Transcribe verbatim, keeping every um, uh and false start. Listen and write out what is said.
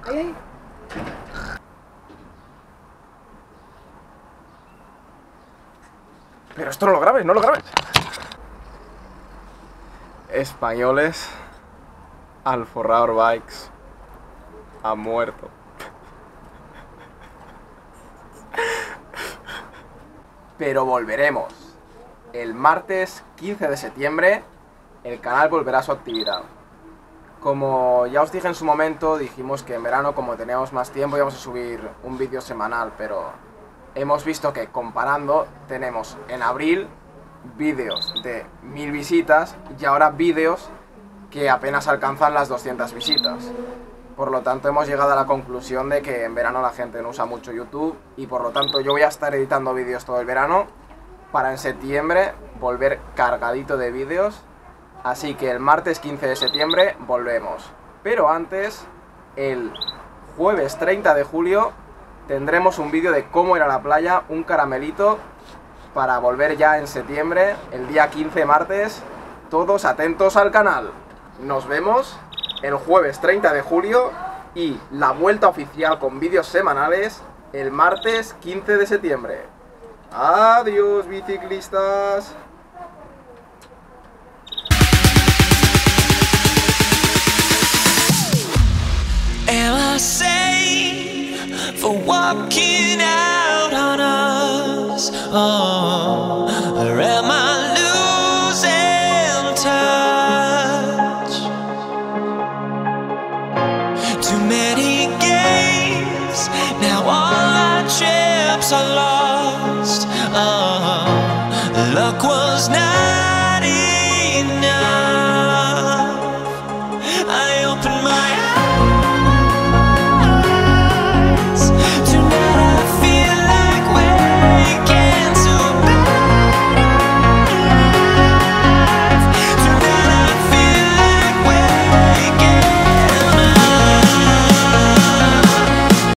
¡Ay, ay! Pero esto no lo grabes, no lo grabes. Españoles, Alforrador Bikes ha muerto. Pero volveremos. El martes quince de septiembre el canal volverá a su actividad. Como ya os dije en su momento, dijimos que en verano, como teníamos más tiempo, íbamos a subir un vídeo semanal, pero hemos visto que comparando tenemos en abril vídeos de mil visitas y ahora vídeos que apenas alcanzan las doscientas visitas. Por lo tanto hemos llegado a la conclusión de que en verano la gente no usa mucho YouTube y por lo tanto yo voy a estar editando vídeos todo el verano para en septiembre volver cargadito de vídeos. Así que el martes quince de septiembre volvemos. Pero antes, el jueves treinta de julio tendremos un vídeo de cómo ir a la playa, un caramelito, para volver ya en septiembre, el día quince martes. Todos atentos al canal. Nos vemos el jueves treinta de julio y la vuelta oficial con vídeos semanales el martes quince de septiembre. Adiós, biciclistas. Am I safe for walking out on us? Oh, or am I losing touch? Too many games, now all our chips are lost. Oh, luck was not